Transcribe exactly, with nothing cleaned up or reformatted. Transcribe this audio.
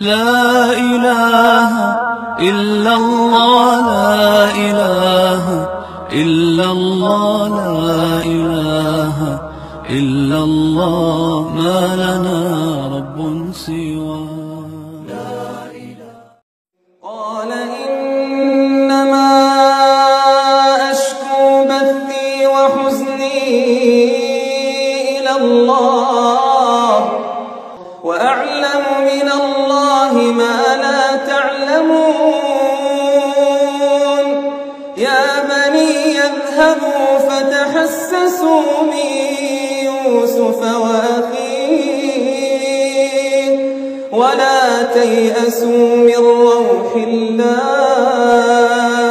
لا إله إلا الله لا إله إلا الله لا إله إلا الله ما لنا رب سواه. قال إنما أشكو بثي وحزني إلى الله وأعلم من الله ما لا تعلمون. يا بني اذهبوا فتحسسوا من يوسف وأخيه ولا تيأسوا من روح الله